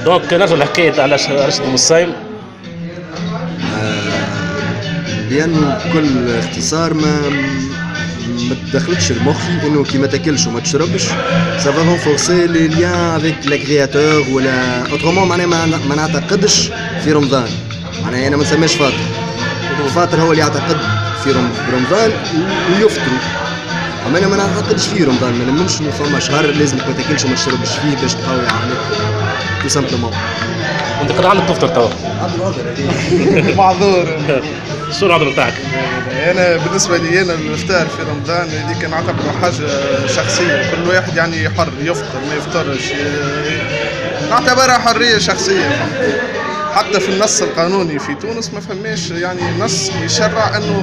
دونك نرجع لحكايه علاش الصايم. لأنه بكل اختصار ما تدخلتش لمخي انه كي ما تاكلش وما تشربش سافا رونفورسي لي ليان افيك لا كرياتور ولا اوترومون. معناها ما نعتقدش في رمضان، معناها انا ما نسميش فاطر. فاطر هو اللي يعتقد في رمضان ويفطروا، اما انا ما نعتقدش في رمضان. ما نؤمنش انه فما شهر لازمك ما تاكلش وما تشربش فيه باش تقوي عقلك تو سامبلومون. انت قد عندك تفطر توا؟ عندي العذر. معذور. شو العذر بتاعك؟ انا بالنسبه لي انا الافطار في رمضان هذيك نعتبره حاجه شخصيه، كل واحد يعني حر يفطر ما يفطرش، نعتبرها حريه شخصيه. حتى في النص القانوني في تونس ما فماش يعني نص يشرع انه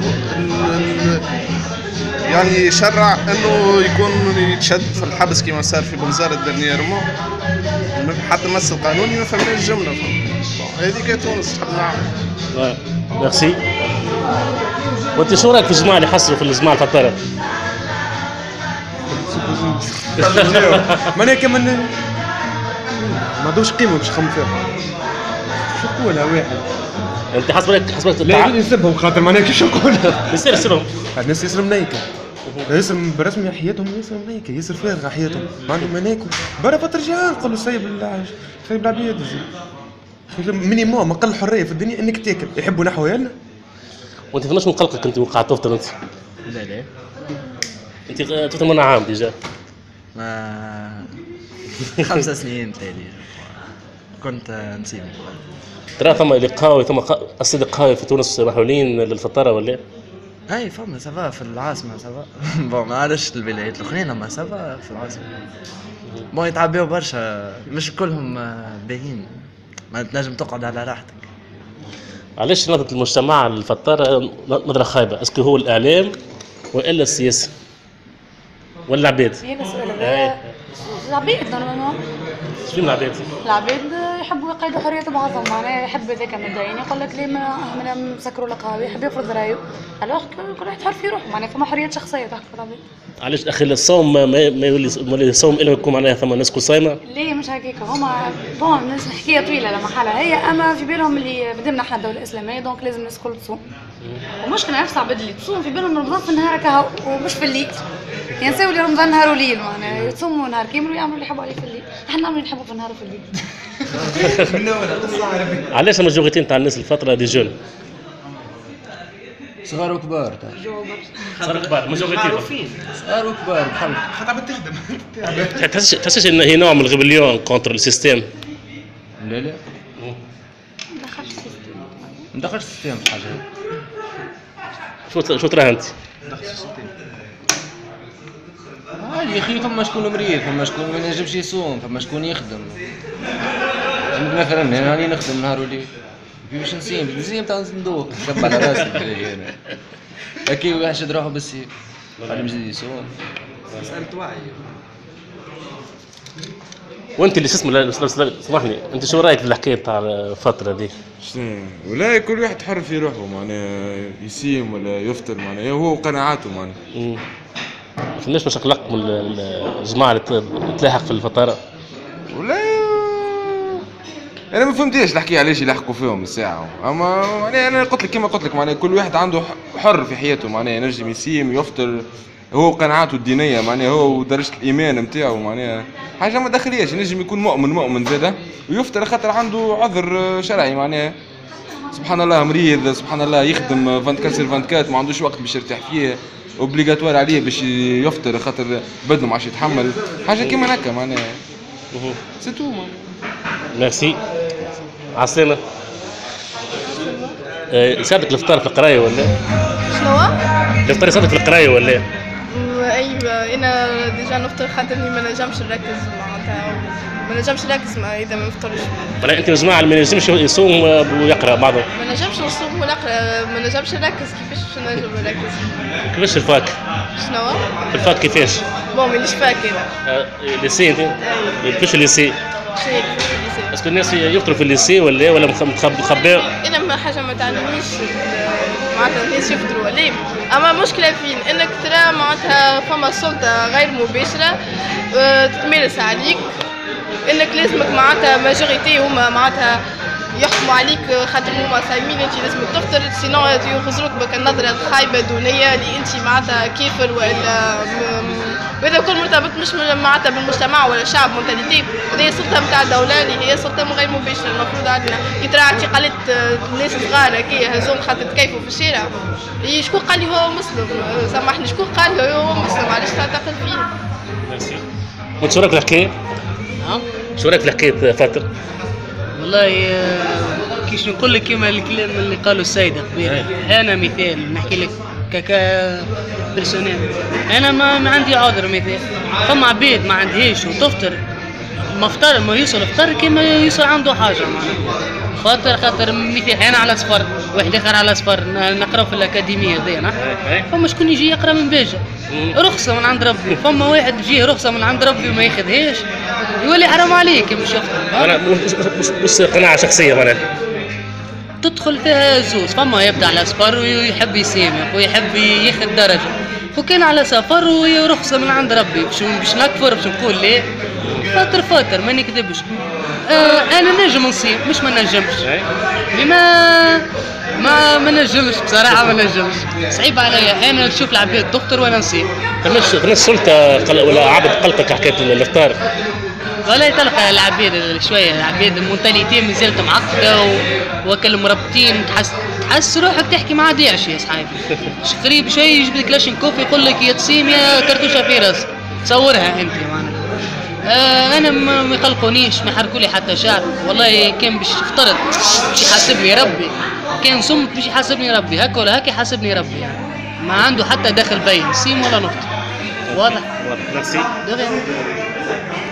يعني يشرع انه يكون يتشد في الحبس كما صار في بنزرت ديرنييرمون. حتى النص القانوني ما فماش جمله. هذيك تونس تحب نعمل. ميرسي. وانت شو رايك في الجماعه اللي حصلوا في الجماعه الفطاره؟ معناها كمان ما عندوش قيمه باش نخمم فيها. شو نقولها واحد؟ انت حسبك لا يسبهم خاطر معناها كيفاش نقولها؟ يسيرهم الناس ياسر منيكه، ياسر برسمي حياتهم ياسر منيكه، ياسر فارغه حياتهم، ما عندهم مناكل برا فترجع نقولوا سايب العباد. مينيموم اقل حريه في الدنيا انك تاكل. يحبوا نحو يالنا. وانت فماش من قلقك انت قاعد تفطر انت؟ لا انت تفطر من عام ديجا؟ ما 5 سنين تالي كنت نسيم. ترى ثم لقاوي ثم اصدقائي في تونس محلولين للفطاره ولا؟ اي فما سافا في العاصمه سافا. بون ما عرفتش الولايات الاخرين اما سافا في العاصمه. بون يتعبوا برشا، مش كلهم باهين، ما تنجم تقعد على راحتك. علاش نظرة المجتمع للفطارة نظرة خايبة؟ اسكو هو الإعلام وإلا السياسة؟ ولا العباد؟ هنا السؤال العباد نورمالمون. شنو العباد؟ العباد يحبوا يقيدوا حرية بعضهم، معناها يحب هذاك مبدئيا يقول لك ليه ما مسكروا القهوة، يحب يفرض رأيه. الوغ كل واحد حر في روحه، معناها فما حرية شخصية تحكي في العباد. علاش أخي الصوم ما يولي الصوم إلا يكون معناها ثم الناس كل صايمة؟ ليه مش هكاك هما بون حكاية طويلة لما حالها هي، أما في بالهم اللي بدمنا احنا الدولة الإسلامية دونك لازم الناس الكل تصوم. المشكلة نفس العباد اللي تصوم في بالهم رمضان في النهار هكا ومش في الليل. يعني نساو لي رمضان نهار وليل، معناها يصوموا نهار كامل ويعملوا اللي يحبوا عليه في الليل. احنا نعملوا اللي نحبوا في النهار وفي الليل. علاش المجوريتين تاع الناس الفترة دي جون؟ صغار وكبار. صغار وكبار مجوريتين. صغار وكبار بحال خاطر تخدم. تحسش إن هي نوع من الغبليون كونتر السيستم؟ لا ما دخلش السيستم في حاجه. شو تراه أنت؟ عادي يا اخي، فما شكون مريض، فما شكون ما ينجمش يصوم، فما شكون يخدم. مثلا انا راني نخدم نهار وليل باش نسيم تاع ندوق نكب على راسي انا اكيد واحد روحه بالسيف على مجد يصوم. مسألة وعي. وانت اللي سامحني، انت شو رايك في الحكايه تاع الفتره دي؟ شنو؟ ولا كل واحد حر في روحه، معناها يسيم ولا يفطر، معناها هو قناعاته معناها. ما فيناش مش قلق من الجماعه اللي تلاحق في الفطاره؟ ولا انا ما فهمتيش الحكايه علاش يلحقوا فيهم الساعه، اما معناها انا قلت لك كما قلت لك، معناها كل واحد عنده حر في حياته، معناها ينجم يسيم يفطر، هو قناعاته الدينيه، معناها هو درجه الايمان نتاعو، معناها حاجه ما دخليش. ينجم يكون مؤمن زاده ويفطر خاطر عنده عذر شرعي، معناها سبحان الله مريض، سبحان الله يخدم 24/24 ما عندوش وقت باش يرتاح فيه، اوبليغاتوار عليه باش يفطر خاطر بدنه ما عادش يتحمل حاجه كيما هكا، معناها سي تو. ميرسي. عسلامة. يساعدك الفطار في القرايه ولا؟ شنو؟ الفطار يساعدك في القرايه ولا؟ ايوه انا ديجا نفطر خاطرني ما نجمش نركز معناتها، ما نجمش نركز اذا ما نفطرش. ولا انت الجماعه اللي ما ينجمش يصوم ويقرا بعضهم؟ ما نجمش نصوم ونقرا، ما نجمش نركز. كيفاش نجم نركز؟ كيفاش الفاك؟ شنو؟ الفاك كيفاش؟ بون مانيش فاك انا. الليسي انت؟ كيفاش الليسي؟ شنو اسكو الناس يفطروا في الليسي ولا مخبئ؟ انا ما حاجه ما تعلمنيش معناتها الناس يفطروا ولا، اما مشكله فين انك ترى معناتها فما سلطه غير مباشره تتمارس عليك انك لازمك معناتها ماجوريتي هما معناتها يحكموا عليك خاطر هما صايمين انت لازمك تفطر سينو يخزروك بك النظره الخايبه الدونيه اللي انت معناتها كافر وهذا كل مرتبط مش معناتها بالمجتمع ولا الشعب مونتاليتي. هذه سلطه نتاع الدوله اللي هي سلطه غير مباشره المفروض عندنا كي ترى اعتقالات ناس صغار هكايا هزوم خاطر تكيفوا في الشارع. شكون قال لي هو مسلم؟ سامحني شكون قال لي هو مسلم؟ علاش تعتقل فيه؟ ميرسي. وانت شو رايك الحكايه؟ شو رايك الحكايه فتره؟ والله كيش نقول لك كيما الكلام اللي قالوا السيد قبيله. انا مثال نحكي لك كا بيرسونيل، انا ما عندي عذر مثال. فما عباد ما عندهاش وتفطر مفطر ما يوصل افطر كيما يوصل عنده حاجه معناها خاطر مثال انا على صفر واحد اخر على صفر نقرا في الاكاديميه هذيا. فما شكون يجي يقرا من باجه رخصه من عند ربي، فما واحد يجيه رخصه من عند ربي وما ياخذهاش يولي حرام عليك مش يفطر. انا مش قناعه شخصيه معناها تدخل فيها زوز. فما يبدا على سفر ويحب يسامح ويحب ياخذ درجه، وكان على سفر ورخصه من عند ربي باش نكفر باش نقول ليه فاطر ما نكذبش. انا نجم نصيم مش ما نجمش ما نجمش بصراحه ما نجمش صعيب عليا انا نشوف العباد دكتور وانا نصيم. فماش السلطه ولا عبد قلقك حكايه الافطار؟ والله تلقى العباد شويه العباد المونتاليتي مازالت معقده وكل مربطين تحس روحك تحكي مع داعش يا صحابي. قريب شويه يجيب لك كلاشينكوف يقول لك يا تسيم يا كرتوشه في راسك تصورها انت معناها. انا ما يقلقونيش ما يحركوا لي حتى شعر. والله كان باش افترض باش يحاسبني ربي، كان صمت باش يحاسبني ربي هكا ولا هكا يحاسبني ربي يعني. ما عنده حتى داخل بين سيم ولا نفط. واضح. ميرسي.